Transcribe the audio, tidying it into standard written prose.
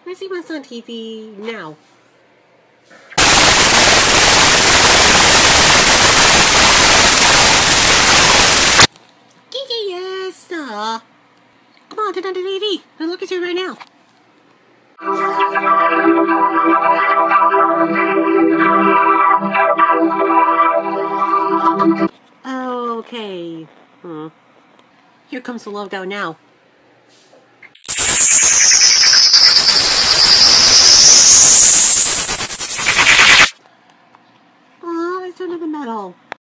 Let's see what's on TV now. Yes! Come on, turn on the TV and look at you right now. Okay. Here comes the logo now.